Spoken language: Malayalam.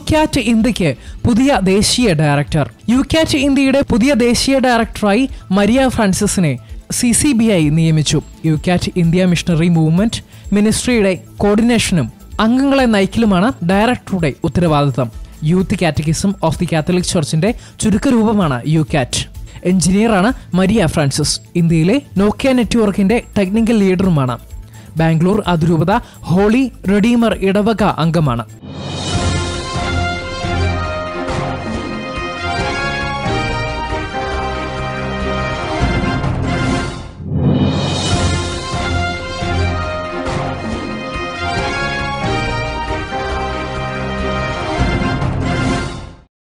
യുകാറ്റ് ഇന്ത്യക്ക് പുതിയ ദേശീയ ഡയറക്ടർ. യുകാറ്റ് ഇന്ത്യയുടെ പുതിയ ദേശീയ ഡയറക്ടറായി മരിയ ഫ്രാൻസിസിനെ CCBI നിയമിച്ചു. യുകാറ്റ് ഇന്ത്യ മിഷണറി മൂവ്മെന്റ് മിനിസ്ട്രിയുടെ കോർഡിനേഷനും അംഗങ്ങളെ നയിക്കലുമാണ് ഡയറക്ടറുടെ ഉത്തരവാദിത്തം. Youth catechism of the Catholic ചർച്ചിന്റെ ചുരുക്കരൂപമാണ് യുകാറ്റ്. എഞ്ചിനീയറാണ് മരിയ ഫ്രാൻസിസ്. ഇന്ത്യയിലെ നോക്കിയ നെറ്റ്വർക്കിന്റെ ടെക്നിക്കൽ ലീഡറുമാണ്. ബാംഗ്ലൂർ അതിരൂപത ഹോളി റെഡീമർ ഇടവക അംഗമാണ്.